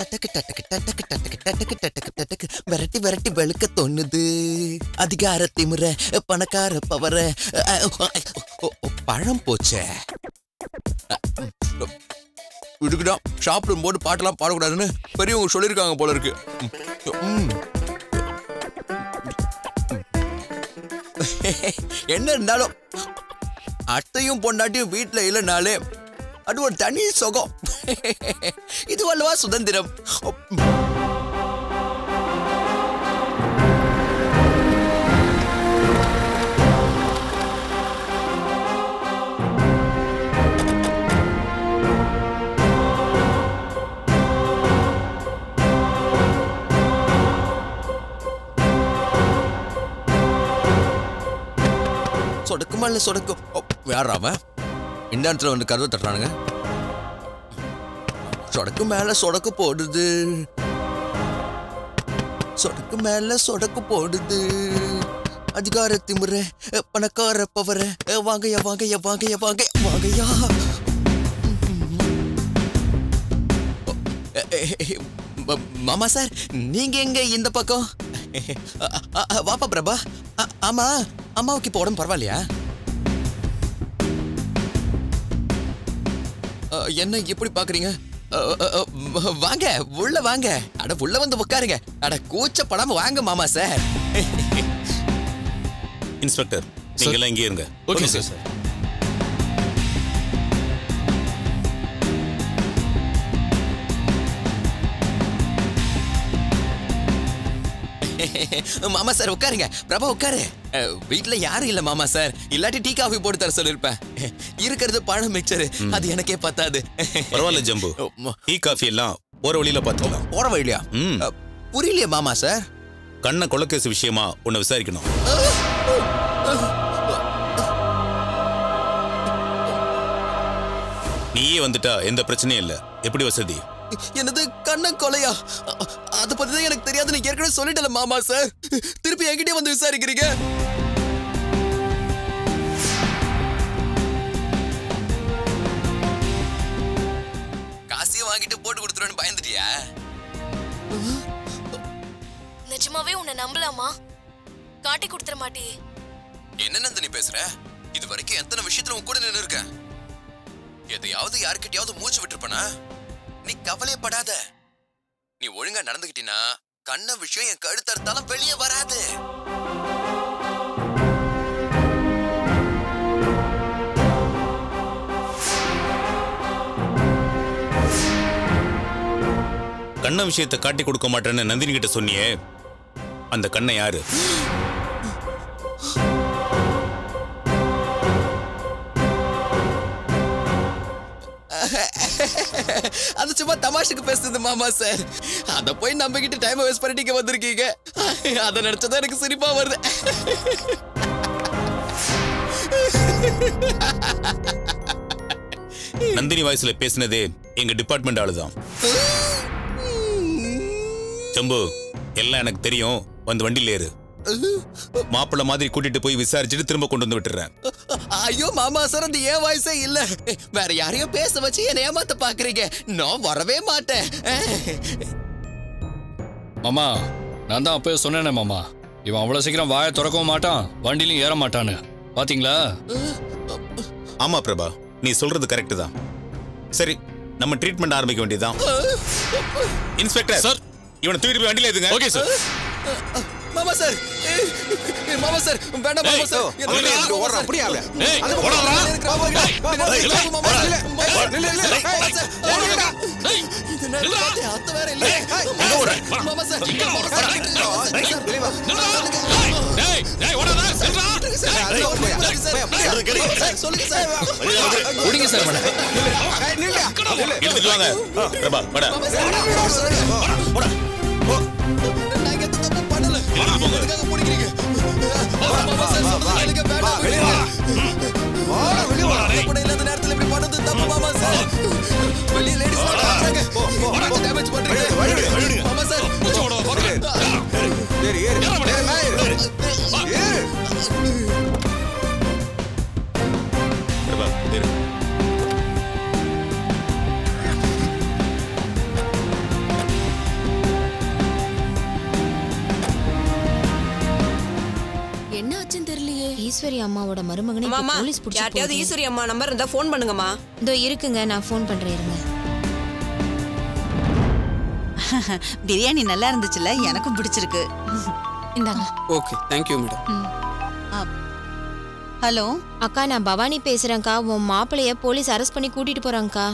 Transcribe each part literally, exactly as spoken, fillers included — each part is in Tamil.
டட்டக்கு டட்டக்கு டட்டக்கு டட்டக்கு டட்டக்கு டட்டக்கு டட்டக்கு விரட்டி விரட்டி வெளுக்க தோணுது. அதிகார திமிர பணக்கார பவர பழம் போச்சே. இதுக்குதான் சாப்பிடும் போது பாட்டெல்லாம் பாடக்கூடாதுன்னு பெரியவங்க சொல்லியிருக்காங்க போல இருக்கு. என்ன இருந்தாலும் அத்தையும் பொண்டாட்டியும் வீட்டுல இல்லைனாலே அது ஒரு தனி சுகம். இது அல்லவா சுதந்திரம். சொடக்குமா இல்ல சொடக்கும் யாராம இந்த இடத்துல வந்து கதவை தட்டுறானுங்க. சொடக்கு மேல சொடக்கு போடுது, சொடக்கு மேல சொடக்கு போடுது. அதிகார திமிர பணக்கார பவர வாங்கயா வாங்கயா வாங்கயா வாங்க வாங்கயா. மாமா சார் நீங்க எங்க இந்த பக்கம்? வாப்பா பிரபா. ஆமா அம்மாவுக்கு இப்போ உடம்பு பரவாயில்லையா? என்ன எப்படி பாக்குறீங்க? வாங்க உள்ள வாங்க. அட உள்ள வந்து உட்காருங்க. அட கூச்சப்படாம வாங்க மாமா சார். இன்ஸ்பெக்டர் நீங்க எல்லாம் இங்கே இருங்க. Okay sir. மாமா சார் உட்காருங்க. பிரபா உட்காரு. வீட்டுல யாரும் இல்ல மாமா சார். இல்லாட்டி டீ காஃபி போட்டு தர சொல்லிருப்பேன். இருக்கிறது பழம் மிக்சர், அது எனக்கே பத்தாது. பரவாயில்ல ஜம்பு, டீ காஃபி எல்லாம் போற வழியில பாத்துக்கலாம். போற வழியா? புரியலையே மாமா சார். கண்ண கொலைக்கேசு விஷயமா உன்னை விசாரிக்கணும். நீயே வந்துட்டா எந்த பிரச்சனையும் இல்ல. எப்படி வசதி? என்னது கண்ண கொலையா? அத பத்திதான் எனக்கு தெரியாது. நீ ஏற்கனவே சொல்லிட்டல மாமா சார். திருப்பி என்கிட்டே வந்து விசாரிக்கிறீங்க. காசையும் வாங்கிட்டு போட்டு கொடுத்துருவேன்னு பயந்துட்டியா? நிஜமாவே உன்னை நம்பலாமா? காட்டி கொடுத்துற மாட்டே. என்ன நந்தினி பேசுற? இது வரைக்கும் எத்தனை விஷயத்துல உன் கூட நின்று இருக்க. எதையாவது யாருக்கிட்டையாவது மூச்சு விட்டுருப்பனா? நீ கவலைப்படாத. நீ ஒழுங்கா நடந்துகிட்டினா கண்ண விஷயம் என் கழுத்தறுத்தாலும் வெளியே வராது. கண்ண விஷயத்தை காட்டி கொடுக்க மாட்டேன்னு நந்தினி கிட்ட சொன்னியே, அந்த கண்ணை யாரு? அது சும்மா தமாஷுக்கு பேசுறது மாமா சார். அத போய் நம்பிக்கிட்டு டைம் வேஸ்ட் பண்ணிட்டு வந்திருக்கீங்க. அத நினைச்சதா எனக்கு சிரிப்பா வருது. நந்தினி வாய்ஸ்ல பேசினதே எங்க டிபார்ட்மெண்ட் ஆளுதான். ஜம்பு எல்லாம் எனக்கு தெரியும். வந்து வண்டியில ஏறு. மாப்பிள்ள மாதிரி கூட்டிட்டு போய் விசாரிச்சுட்டு திரும்ப கொண்டு வந்து விட்டுறேன். ஐயோ மாமா சார், அது ஏன் வாய்ஸே இல்ல. வேற யாரையும் பேச வச்சு என்ன ஏமாத்த பாக்குறீங்க. நான் வரவே மாட்டேன். மாமா நான் தான் அப்பவே சொன்னேனே மாமா, இவன் அவ்வளவு சீக்கிரம் வாயை திறக்கவும் மாட்டான், வண்டியிலும் ஏற மாட்டான்னு. பாத்தீங்களா? ஆமா பிரபா, நீ சொல்றது கரெக்ட் தான். சரி நம்ம ட்ரீட்மெண்ட் ஆரம்பிக்க வேண்டியதுதான். இன்ஸ்பெக்டர் சார், இவனை தூக்கிட்டு போய் வண்டியில ஏத்துங்க. Okay sir. மாமா சார், மாமா சார் வேண்டாம் மாமா சார். ஓடுற அப்படியே ஆளு. ஏய் ஓடறா. இது நேரத்துல அத்த வேற இல்ல. மாமா சார். டேய் டேய் ஓடறா. செல்றா. சொல்லுங்க சார். ஓடிங்க சார் மண்ண. ஏய் நில்லுடா. எடுத்துட்டு வாங்க. பிரபா வாடா. போடா. நான் எந்த தப்பு பண்ணல. எதுக்காக பிடிக்கிறீங்க? மாமா சார் சொல்றது எனக்கு வேண்டாம். வெளிய வா. வா வெளிய வா. கூட இல்லாத நேரத்துல இப்படி பண்ணது தப்பு மாமா சார். வெளிய லேடிஸ் வராங்க. போடா டேமேஜ் பண்றீங்க. மாமா சார் போடா போடா. ஏறு ஏறு. ஏறு மேல ஏறு. ஏறு. பிரபா ஏறு. அம்மாவோட மருமகனை இப்ப மாமா போலீஸ் புடிச்சு யார்ட்டையாவது போகுது. ஈஸ்வரி அம்மா நம்பர் இருந்தா ஃபோன் பண்ணுங்கம்மா. இதோ இருக்குங்க, நான் ஃபோன் பண்றேன் இருங்க. பிரியாணி நல்லா இருந்துச்சுல, எனக்கும் பிடிச்சிருக்கு. இந்தாங்க. Okay thank you madam. Hello அக்கா, நான் பவானி பேசுறேன்க்கா. உன் மாப்பிளைய போலீஸ் அரெஸ்ட் பண்ணி கூட்டிட்டு போறாங்கக்கா.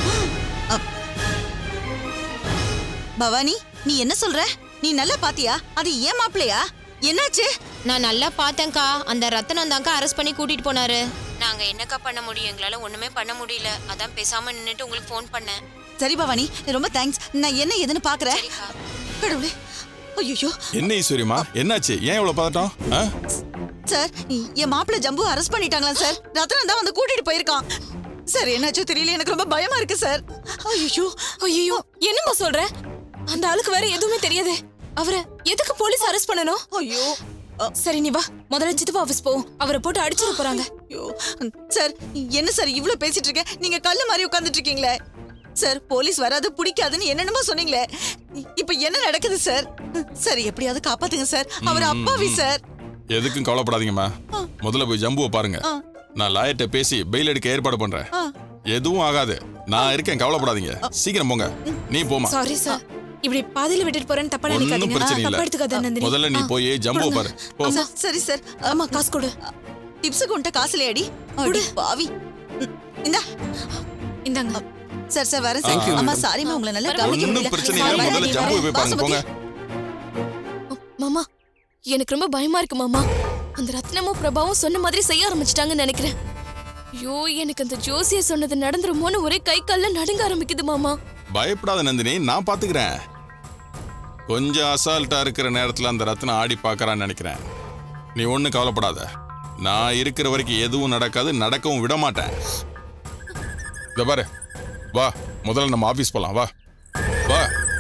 பவானி, நீ என்ன சொல்ற? நீ நல்லா பாத்தியா? அது ஏன் மாப்பிளையா? என்னாச்சு? நான் நல்லா பார்த்தேன்க்கா. அந்த ரத்தனம் தான்க்கா அரெஸ்ட் பண்ணி கூட்டிட்டு போனாரு. நாங்க என்னக்கா பண்ண முடியும்? எங்களால ஒண்ணுமே பண்ண முடியல. அதான் பேசாம நின்னுட்டு உங்களுக்கு ஃபோன் பண்ணேன். சரி பவானி, ரொம்ப தேங்க்ஸ். நான் என்ன ஏதுன்னு பாக்குறேன். சரிக்கா. கடவுளே, ஐயோ. என்ன ஈஸ்வரிமா, என்னாச்சு? ஏன் இவ்வளவு பதட்டம்? சார், என் மாப்பிள்ளை ஜம்பு அரெஸ்ட் பண்ணிட்டாங்களா சார்? ரத்னம் தான் வந்து கூட்டிட்டு போயிருக்கான் சார். என்னாச்சோ தெரியல, எனக்கு ரொம்ப பயமா இருக்கு சார். ஐயோ ஐயோ, என்னம்மா சொல்ற? அந்த ஆளுக்கு வேற எதுவுமே தெரியாது. அவரை எதுக்கு போலீஸ் அரெஸ்ட் பண்ணணும்? ஐயோ சரி, நீ வா, முதல்ல சித்தப்பா ஆபீஸ் போ. அவரை போட்டு அடிச்சிட போறாங்க. ஐயோ சார், என்ன சார் இவ்ளோ பேசிட்டு இருக்கேன்? நீங்க கல்லு மாதிரி உட்கார்ந்துட்டு இருக்கீங்களே சார். போலீஸ் வராது, பிடிக்காதுன்னு என்னென்னமோ சொன்னீங்களே. இப்ப என்ன நடக்குது சார்? சார் எப்படியாவது காப்பாத்துங்க சார். அவர் அப்பாவி சார். எதுக்கும் கவலைப்படாதீங்கம்மா. முதல்ல போய் ஜம்புவை பாருங்க. நான் லாயர்ட்ட பேசி பெயில் எடுக்க ஏற்பாடு பண்றேன். எதுவும் ஆகாது, நான் இருக்கேன், கவலைப்படாதீங்க. சீக்கிரம் போங்க. நீ போமா. சாரி சார், இப்படி பாதியில விட்டுட்டு போறேன்னு தப்பா ஒண்ணும் நினைக்காதீங்க. பிரச்சனை இல்ல. தப்பா எடுத்துக்காத நந்தினி. முதல்ல நீ போய் ஜம்புவை பாரு. போ. சரி சார். ஆமா, காசு கொடு. டிப்ஸுக்கு உன்ட்ட காசுல அடி. அடி பாவி. இந்தா இந்தாங்க. சார் சார் வரேன் சார். அம்மா சாரிமா, உங்களை நல்லா கவனிக்க ஒண்ணும் முடியல. பிரச்சனை இல்ல, முதல்ல ஜம்புவை போய் பாருங்க. போங்க. மாமா, எனக்கு ரொம்ப பயமா இருக்கு மாமா. அந்த ரத்னமும் பிரபாவும் சொன்ன மாதிரி செய்ய ஆரம்பிச்சிட்டாங்கன்னு நினைக்கிறேன். ஐயோ, எனக்கு அந்த ஜோசிய சொன்னது நடந்துருமோன்னு ஒரே கை கால்ல நடுங்க ஆரம்பிக்குது மாமா. பயப்படாத நந்தினி, நான் பாத்துக்கிறேன். கொஞ்சம் அசால்ட்டா இருக்கிற நேரத்துல அந்த ரத்னம் ஆடி பாக்கறான்னு நினைக்கிறேன். நீ ஒண்ணு கவலைப்படாத. நான் இருக்கிற வரைக்கும் எதுவும் நடக்காது, நடக்கவும் விட மாட்டேன். இத பாரு, வா, முதல்ல நம்ம ஆபீஸ் போலாம். வா வா.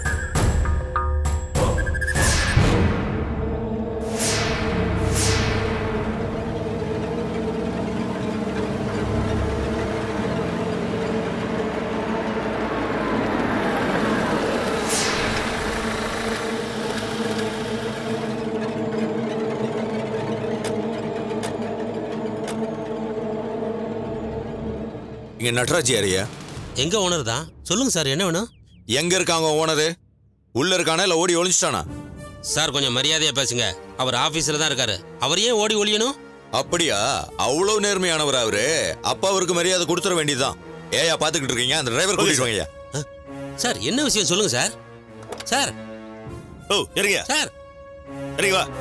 இங்க நட்ராஜ் யாரியா? எங்க ஓனர் தான். சொல்லுங்க சார், என்ன வேணும்? எங்க இருக்காங்க ஓனரு? உள்ள இருக்கானா இல்ல ஓடி ஒளிஞ்சிட்டானா? சார் கொஞ்சம் மரியாதையா பேசுங்க. அவர் ஆபீஸ்ல தான் இருக்காரு. அவர் ஏன் ஓடி ஒளியணும்? அப்படியா? அவ்வளவு நேர்மையானவர் அவரு. அப்பா அவருக்கு மரியாதை கொடுத்துட வேண்டியதுதான். ஏயா பாத்துக்கிட்டு இருக்கீங்க? அந்த டிரைவர் கூட்டிட்டு வாங்கய்யா. சார் என்ன விஷயம் சொல்லுங்க சார். சார் ஓ இருங்க சார். சரிங்க வா.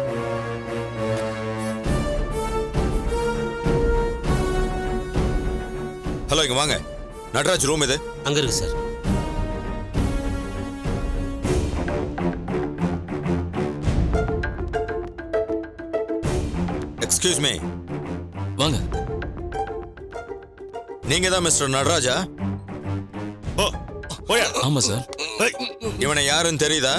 ஹலோ, இங்க வாங்க. நட்ராஜ் ரூம் இது. அங்க இருக்கு சார். Excuse me. வாங்க. நீங்க தான் மிஸ்டர் நடராஜா? ஓ ஓயா. ஆமா சார். இவனை யாருன்னு தெரியுதா?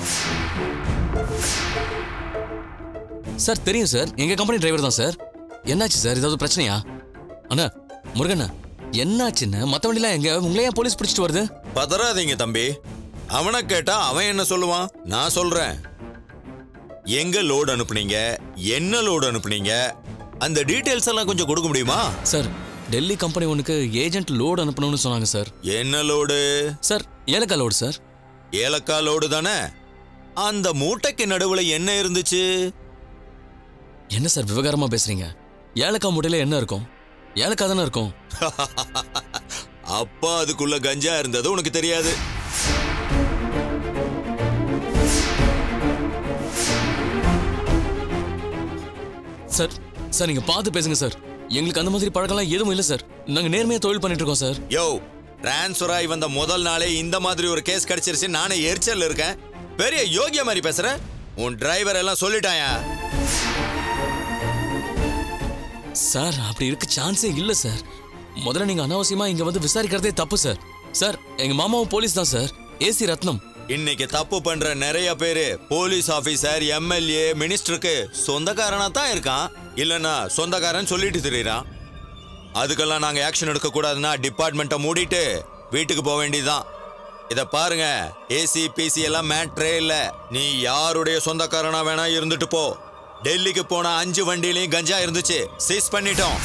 சார் தெரியும் சார், எங்க கம்பெனி டிரைவர் தான் சார். என்னாச்சு சார், ஏதாவது பிரச்சனையா? அண்ணா முருகண்ணா, என்னாச்சுன்னு மத்த வண்டிலாம் எங்க உங்களையா போலீஸ் பிடிச்சிட்டு வருது? பதறாதீங்க தம்பி. அவனை கேட்டா அவன் என்ன சொல்லுவான்? நான் சொல்றேன். எங்க லோடு அனுப்புனீங்க, என்ன லோடு அனுப்புனீங்க, அந்த டீடைல்ஸ் எல்லாம் கொஞ்சம் கொடுக்க முடியுமா? சார், டெல்லி கம்பெனி ஒன்றுக்கு ஏஜென்ட் லோடு அனுப்பணும்னு சொன்னாங்க சார். என்ன லோடு? சார் ஏலக்காய் லோடு சார். ஏலக்காய் லோடு தானே? அந்த மூட்டைக்கு நடுவுல என்ன இருந்துச்சு? என்ன சார் விவகாரமா பேசுறீங்க? ஏலக்காய் மூட்டையில என்ன இருக்கும்? ஏலக்காய் தானே இருக்கும். அப்பா அதுக்குள்ள கஞ்சா இருந்தது உனக்கு தெரியாது. சார் சார் நீங்க பார்த்து பேசுங்க சார். எங்களுக்கு அந்த மாதிரி பழக்கம்லாம் எதுவும் இல்லை சார். நாங்க நேர்மையா தொழில் பண்ணிட்டு இருக்கோம் சார். யோ, டிரான்ஸ்ஃபர் ஆகி வந்த முதல் நாளே இந்த மாதிரி ஒரு கேஸ் கிடைச்சிருச்சு. நானே எரிச்சல் இருக்கேன். பெரிய யோகிய மாதிரி பேசுற. உன் டிரைவர் எல்லாம் சொல்லிட்டாயா? சார் அப்படி இருக்க சான்ஸே இல்ல சார். முதல்ல நீங்க அனாவசியமா இங்க வந்து விசாரிக்கிறதே தப்பு சார். சார் எங்க மாமாவும் போலீஸ் தான் சார். ஏசி ரத்னம். இன்னைக்கு தப்பு பண்ற நிறைய பேரு போலீஸ் ஆபீசர், எம்எல்ஏ, மினிஸ்டருக்கு சொந்தக்காரனா தான் இருக்கான். இல்லன்னா சொந்தக்காரன் சொல்லிட்டு திரியறான். அதுக்கெல்லாம் நாங்க ஆக்ஷன் எடுக்க கூடாதுன்னா டிபார்ட்மெண்ட்டை மூடிட்டு வீட்டுக்கு போக வேண்டியதுதான். இத பாருங்க, ஏசி பிசி எல்லாம் மேட்ரே இல்ல. நீ யாருடைய சொந்தக்காரனா வேணா இருந்துட்டு போ. டெல்லிக்கு போன அஞ்சு வண்டியிலையும் கஞ்சா இருந்துச்சு, சீஸ் பண்ணிட்டோம்.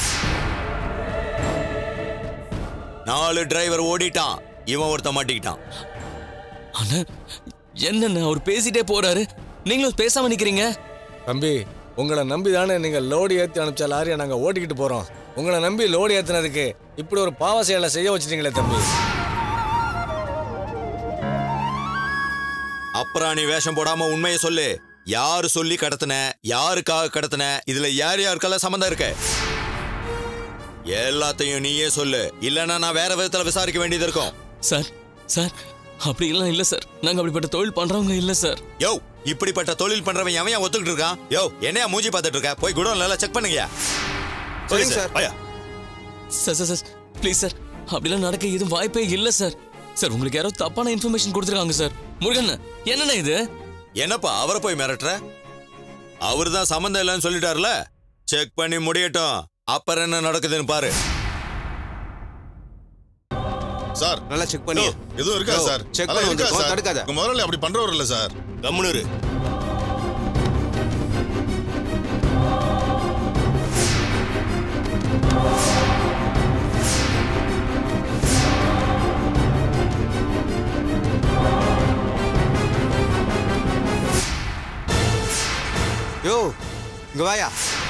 நாலு டிரைவர் ஓடிட்டான், இவன் ஒருத்த மாட்டிக்கிட்டான். அண்ணா என்னண்ணா அவர் பேசிட்டே போறாரு, நீங்களும் பேசாம நிக்கிறீங்க? தம்பி, உங்களை நம்பி தானே நீங்க லோடு ஏற்றி அனுப்பிச்ச லாரியை நாங்க ஓட்டிக்கிட்டு போறோம். உங்களை நம்பி லோடு ஏத்துனதுக்கு இப்படி ஒரு பாவ செயலை செய்ய வச்சிட்டீங்களே தம்பி. அப்புறம் நீ வேஷம் போடாம உண்மையை சொல்லு. யாரு சொல்லி கடத்தின, யாருக்காக கடத்தின, இதுல யார் யாருக்கெல்லாம் சம்மந்தம் இருக்கு எல்லாத்தையும் நீயே சொல்லு. இல்லன்னா நான் வேற விதத்துல விசாரிக்க வேண்டியது இருக்கும். சார் சார் அப்படி எல்லாம் இல்ல சார், நாங்க அப்படிப்பட்ட தொழில் பண்றவங்க இல்ல சார். யோ, இப்படிப்பட்ட தொழில் பண்றவன் எவன் ஒத்துக்கிட்டு இருக்கான்? யோ, என்னையா மூஞ்சி பார்த்துட்டு இருக்க? போய் குடோன்ல எல்லாம் செக் பண்ணுங்க. சரிங்க சார். பையா sir sir sir please sir, அப்படிலாம் நடக்க எதுவும் வாய்ப்பே இல்ல சார். சார் உங்களுக்கு யாரோ தப்பான இன்ஃபர்மேஷன் கொடுத்துருக்காங்க சார். முருகன் என்னண்ணா இது? என்னப்பா அவரை போய் மிரட்டுற? அவரு தான் சம்மந்தம் இல்லைன்னு சொல்லிட்டாருல, செக் பண்ணி முடியட்டும், அப்புறம் என்ன நடக்குதுன்னு பாரு. சார் நல்லா செக் பண்ணி எதுவும் இருக்கா சார்? செக் பண்ணி வந்து தடுக்காத. முதல்ல அப்படி பண்றவர் இல்ல சார். கம்முனு யோ, இங்க வாயா.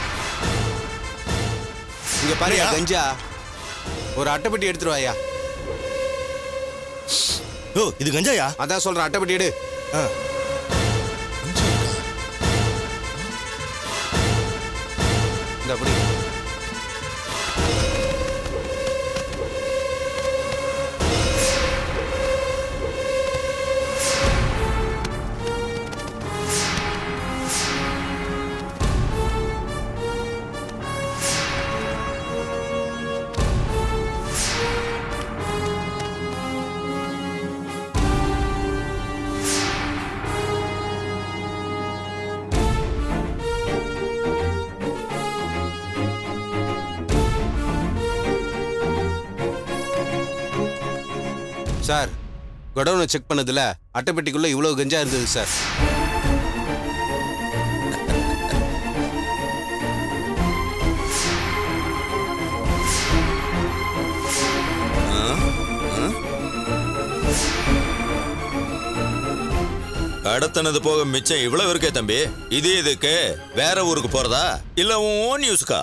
இங்க பாருயா கஞ்சா. ஒரு அட்டைப்பெட்டி எடுத்துட்டு வாயா. யோ, இது கஞ்சாயா? அதான் சொல்றேன், அட்டைப்பெட்டி எடு. இந்த அப்படி சார், கடவுனை செக் பண்ணதுல அட்டைப்பெட்டிக்குள்ள இவ்வளவு கஞ்சா இருந்தது சார். கடத்தினது போக மிச்சம் இவ்வளவு இருக்கே தம்பி. இது இதுக்கு வேற ஊருக்கு போறதா இல்ல உன் ஓன் யூஸ்க்கா?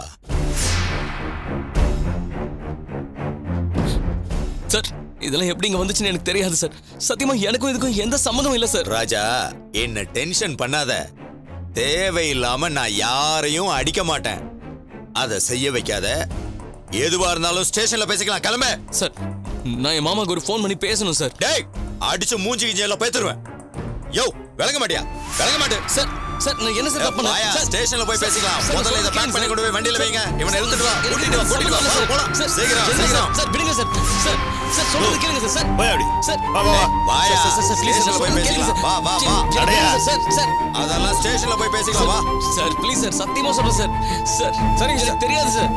சார் இதெல்லாம் எப்படி இங்க வந்துச்சுன்னு எனக்கு தெரியாது சார். சத்தியமா எனக்கும் இதுக்கும் எந்த சம்மந்தமும் இல்ல சார். ராஜா, என்ன டென்ஷன் பண்ணாத. தேவையில்லாம நான் யாரையும் அடிக்க மாட்டேன். அத செய்ய வைக்காத. எதுவா இருந்தாலும் ஸ்டேஷன்ல பேசிக்கலாம். கிளம்ப. சார், நான் என் மாமாக்கு ஒரு ஃபோன் பண்ணி பேசணும் சார். டேய், அடிச்சு மூஞ்சி கிஞ்சி எல்லாம் பேத்துருவேன். யோ, விளங்க மாட்டியா? விளங்க மாட்டேன் சார். சார் நான் என்ன சார் தப்பு பண்ணேன்? சார், ஸ்டேஷன்ல போய் பேசிக்கலாம். முதல்ல இத பேக் பண்ணி கொண்டு போய் வண்டியில வைங்க. இவனை எடுத்துட்டு வா. கூட்டிட்டு வா, கூட்டிட்டு வா. போலாம். சார் சீக்கிரம், சீக்கிரம். சார் விடுங்க சார். சார் சார் சொல்றது கேளுங்க சார். சார் போய் அப்படி. சார் வா வா வா. வாயா. சார் சார் சார் ப்ளீஸ் ஸ்டேஷன்ல போய் பேசிக்கலாம். வா வா வா. அடையா. சார் சார் அதெல்லாம் ஸ்டேஷன்ல போய் பேசிக்கலாம். வா. சார் ப்ளீஸ் சார், சத்தியமா சொல்றேன் சார். சார் சரிங்க சார், தெரியாது சார்.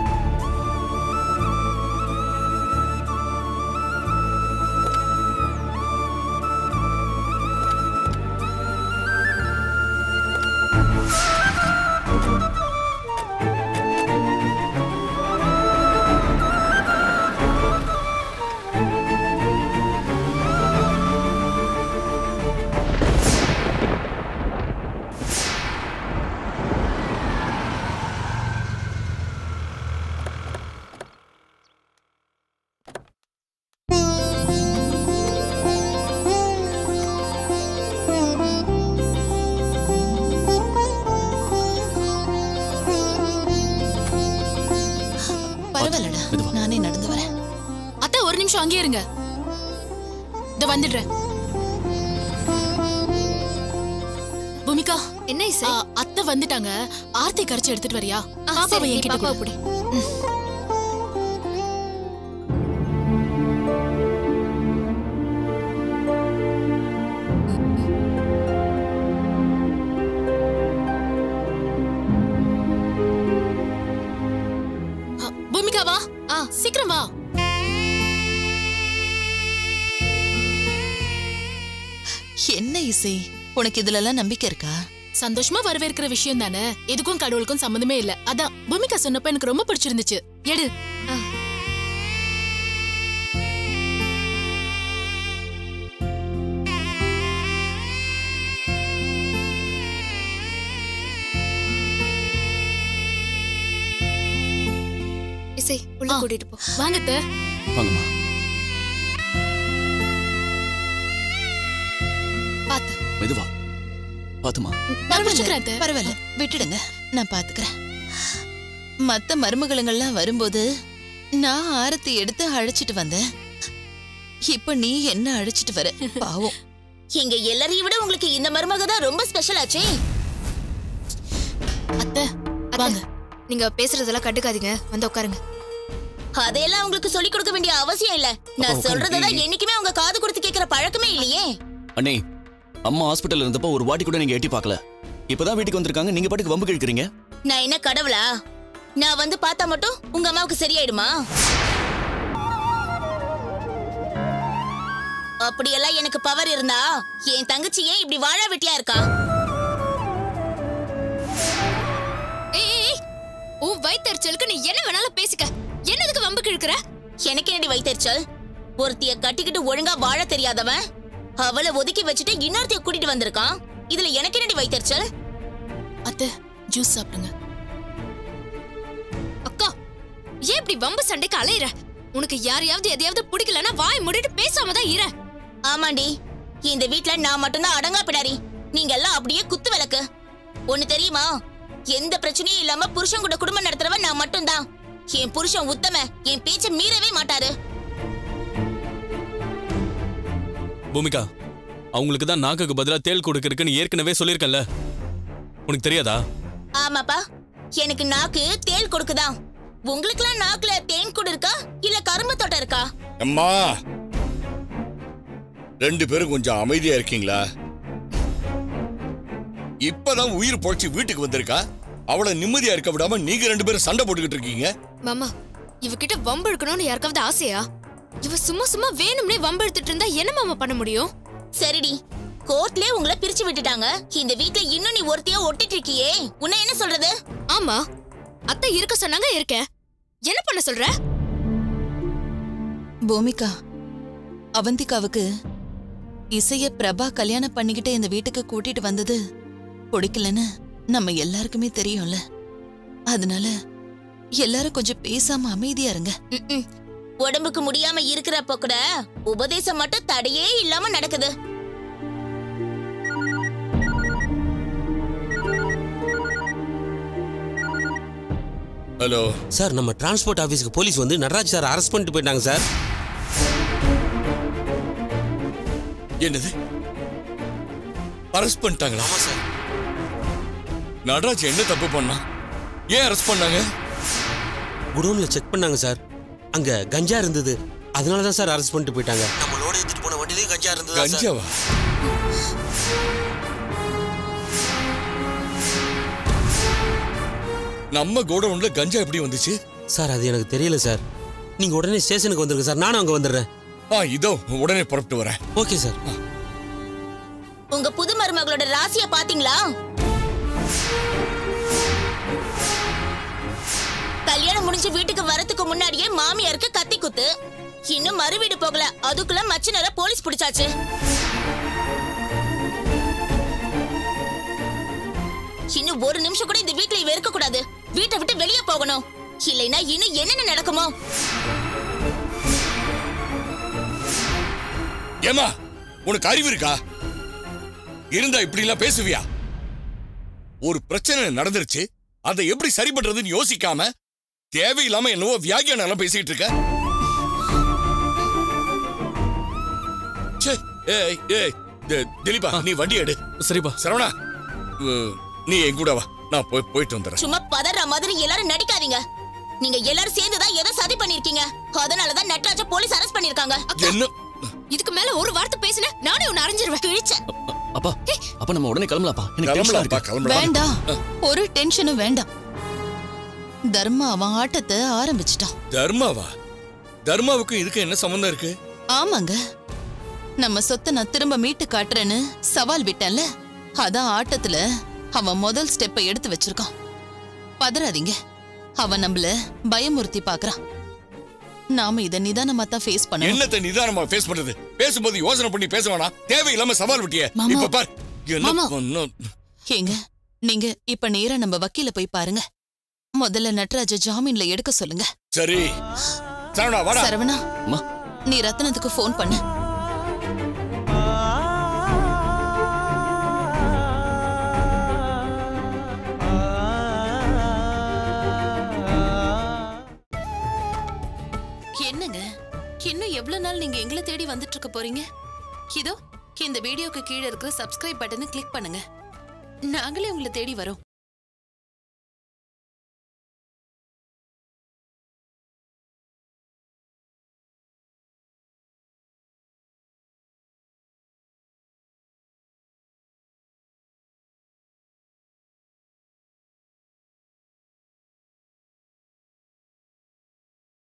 நானே நடந்து வரேன். அத்தை ஒரு நிமிஷம் அங்கேயே இருங்க, இத வந்துடுறேன். பூமிகா, என்ன இசை? அத்தை வந்துட்டாங்க. ஆர்த்தி கரைச்சு எடுத்துட்டு வரியா? பாப்பாவை என்கிட்ட கொடு. அப்படி பூமிகா வா. ஆ சீக்கிரம் வா. என்ன இசை, உனக்கு இதுல எல்லாம் நம்பிக்கை இருக்கா? சந்தோஷமா வரவேற்கிற விஷயம் தானே, எதுக்கும் கடவுளுக்கும் சம்மந்தமே இல்ல. அதான் பூமிகா சொன்னப்ப எனக்கு ரொம்ப பிடிச்சிருந்துச்சு. எடு. இசை உள்ள கூட்டிட்டு போ. வாங்க அத்தை. வாங்கம்மா. பாத்து மெதுவா பாத்துமா. பரவாயில்ல பரவாயில்ல விட்டுடுங்க, நான் பாத்துக்கிறேன். மத்த மருமகளுங்கள்லாம் வரும்போது நான் ஆரத்தி எடுத்து அழைச்சிட்டு வந்தேன். இப்ப நீ என்ன அழைச்சிட்டு வர? பாவம். எங்க எல்லாரையும் விட உங்களுக்கு இந்த மருமக தான் ரொம்ப ஸ்பெஷல் ஆச்சே. அத்தை வாங்க. நீங்க பேசுறதெல்லாம் கண்டுக்காதீங்க, வந்து உட்காருங்க. அதையெல்லாம் உங்களுக்கு சொல்லி கொடுக்க வேண்டிய அவசியம் இல்ல. நான் சொல்றதான் என்னைக்குமே உங்க காது கொடுத்து கேட்கிற பழக்கமே இல்லையே. அண்ணே, அம்மா ஹாஸ்பிட்டல்ல இருந்தப்போ ஒரு வாட்டி கூட நீங்க எட்டி பார்க்கல. இப்பதான் வீட்டுக்கு வந்திருக்காங்க, நீங்க பாட்டுக்கு வம்பு கேக்குறீங்க. நான் என்ன கடவுளா? நான் வந்து பார்த்தா மட்டும் உங்க அம்மாவுக்கு சரியாயிடுமா? அப்படியெல்லாம் எனக்கு பவர் இருந்தா என் தங்கச்சி ஏன் இப்படி வாழ வெட்டியா இருக்கா? ஏய், உன் வயித்தறிச்சலுக்கு நீ என்ன வேணாலும் பேசிக்க. என்னதுக்கு வம்பு கிழக்குற? எனக்கு என்னடி வயித்தறிச்சல்? ஒருத்திய கட்டிக்கிட்டு ஒழுங்கா வாழ தெரியாதவன் அவளை ஒதுக்கி வச்சுட்டு இன்னொருத்திய கூட்டிட்டு வந்திருக்கான். இதுல எனக்கு என்னடி வயித்தறிச்சல்? அத்தை ஜூஸ் சாப்பிடுங்க. அக்கா, ஏன் இப்படி வம்பு சண்டைக்கு அலையிற? உனக்கு யாரையாவது எதையாவது பிடிக்கலன்னா வாய் மூடிட்டு பேசாம தான் இரு. ஆமாண்டி, இந்த வீட்ல நான் மட்டும்தான் அடங்கா பிடாரி. நீங்க எல்லாம் அப்படியே குத்து விளக்கு. ஒண்ணு தெரியுமா? எந்த பிரச்சனையும் இல்லாம புருஷன் கூட குடும்பம் நடத்துறவன் நான் மட்டும்தான். என் புருஷன் உத்தம, என் பேச்ச மீறவே மாட்டாரு. பூமிகா, அவங்களுக்கு தான் நாக்குக்கு பதிலா தேள் கொடுக்கறதுக்குன்னு ஏற்கனவே சொல்லியிருக்கேன்ல, உனக்கு தெரியாதா? ஆமாப்பா, எனக்கு நாக்கு தேள் கொடுக்குதான். உங்களுக்குலாம் நாக்குல தேன் கூடு இருக்கா இல்ல கரும்பு தோட்டம் இருக்கா? அம்மா, ரெண்டு பேரும் கொஞ்சம் அமைதியா இருக்கீங்களா? இப்பதான் உயிர் பொழைச்சு வீட்டுக்கு வந்திருக்கா, அவளை நிம்மதியா இருக்க விடாம நீங்க ரெண்டு பேரும் சண்டை போட்டுக்கிட்டு இருக்கீங்க. மாமா, இவகிட்ட வம்பு எடுக்கணும்னு யாருக்காவது ஆசையா? இவ சும்மா சும்மா வேணும்னே வம்பு எடுத்துட்டு இருந்தா என்ன மாமா பண்ண முடியும்? சரிடி, கோர்ட்லயே உங்களை பிரிச்சு விட்டுட்டாங்க. இந்த வீட்ல இன்னும் நீ ஒருத்தையா ஒட்டிட்டு இருக்கியே, உன்னை என்ன சொல்றது? ஆமா, அத்தை இருக்க சொன்னாங்க, இருக்கேன். என்ன பண்ண சொல்ற? பூமிகா, அவந்திகாவுக்கு இசைய பிரபா கல்யாணம் பண்ணிக்கிட்டு இந்த வீட்டுக்கு கூட்டிட்டு வந்தது பிடிக்கலன்னு நம்ம எல்லாருக்குமே தெரியும்ல. அதனால எல்லாரும் கொஞ்சம் பேசாம அமைதியா இருங்க. உடம்புக்கு முடியாம இருக்கிறப்ப கூட உபதேசம் மட்டும் தடையே இல்லாம நடக்குது. ஹலோ சார், நம்ம டிரான்ஸ்போர்ட் ஆபீஸ்க்கு போலீஸ் வந்து நடராஜ் சார் அரெஸ்ட் பண்ணிட்டு போயிட்டாங்க சார். என்னது? அரெஸ்ட் பண்ணிட்டாங்களா? ஆமா சார். நடராஜ் என்ன தப்பு பண்ணா? ஏன் அரெஸ்ட் பண்ணாங்க? குடோன்ல செக் பண்ணாங்க சார், அங்க கஞ்சா இருந்தது. அதனால தான் சார் அரெஸ்ட் பண்ணிட்டு போயிட்டாங்க. நம்மளோட ஏத்திட்டு போன வண்டிலயும் கஞ்சா இருந்தது. கஞ்சாவா? நம்ம கோடவுன்ல கஞ்சா எப்படி வந்துச்சு சார்? அது எனக்கு தெரியல சார். நீங்க உடனே ஸ்டேஷனுக்கு வந்துருங்க சார், நானும் அங்க வந்துடுறேன். ஆ, இதோ உடனே புறப்பட்டு வரேன். Okay sir. உங்க புது மருமகளோட ராசிய பாத்தீங்களா? கல்யாணம் முடிஞ்சு வீட்டுக்கு வரதுக்கு முன்னாடியே மாமியாருக்கு கத்தி குத்து. இன்னும் மறு வீடு போகல, அதுக்குள்ள மச்சினர போலீஸ் பிடிச்சாச்சு. இன்னும் ஒரு நிமிஷம் கூட இந்த வீட்டுல இவ இருக்க கூடாது. வீட்டை விட்டு வெளியே போகணும், இல்லைன்னா இன்னும் என்னென்ன நடக்குமோ? ஏமா, உனக்கு அறிவு இருக்கா? இருந்தா இப்படி எல்லாம் பேசுவியா? ஒரு பிரச்சனை நடந்துருச்சு, அதை எப்படி சரி பண்றதுன்னு யோசிக்காம தேவையில்லாம என்னவோ வியாகியானம் பேசிட்டு இருக்க. திலீபா, நீ வண்டி எடு. சரிப்பா. சரவணா, நீ என் கூட வா, நான் போய் போயிட்டு வந்துடுறேன். சும்மா பதற மாதிரி எல்லாரும் நடிக்காதீங்க. நீங்க எல்லாரும் சேர்ந்துதான் ஏதோ சதி பண்ணிருக்கீங்க. அதனாலதான் நட்ராஜ போலீஸ் அரெஸ்ட் பண்ணிருக்காங்க. என்ன? இதுக்கு மேல ஒரு வார்த்தை பேசின நானே உன்னை அரைஞ்சிருவேன். கிழிச்ச. அப்பா, அப்பா நம்ம உடனே கிளம்பலாம்ப்பா. எனக்கு டென்ஷனா இருக்கு. வேண்டாம், ஒரு டென்ஷனும் வேண்டாம். தர்மா அவன் ஆட்டத்தை ஆரம்பிச்சிட்டான். தர்மாவா? தர்மாவுக்கு இதுக்கு என்ன சம்பந்தம் இருக்கு? ஆமாங்க, நம்ம சொத்தை நான் திரும்ப மீட்டு காட்டுறேன்னு சவால் விட்டேன்ல, அதான் ஆட்டத்துல அவன் முதல் ஸ்டெப்பை எடுத்து வச்சிருக்கான். பதறாதீங்க. அவன் நம்மள பயமுறுத்தி பாக்குறான். நாம இத நிதானமா தான் ஃபேஸ் பண்ணணும். என்னத்தை நிதானமா ஃபேஸ் பண்றது? பேசும்போது யோசனை பண்ணி பேச வேணாம். தேவையில்லாம சவால் விட்டியே. மாமா. இப்ப பார் என்ன மாமா. பண்ண- ஏங்க நீங்க இப்ப நேரா நம்ம வக்கீல போய் பாருங்க. முதல்ல நட்ராஜ ஜாமீன்ல எடுக்க சொல்லுங்க. சரி சரவணா வாடா. சரவணா நீ ரத்னத்துக்கு ஃபோன் பண்ணு. என்னங்க இன்னும் எவ்வளவு நாள் நீங்க எங்களை தேடி வந்துட்டு இருக்க போறீங்க? இதோ இந்த வீடியோக்கு கீழே இருக்கிற சப்ஸ்கிரைப் பட்டனை கிளிக் பண்ணுங்க. நாங்களே உங்களை தேடி வரோம்.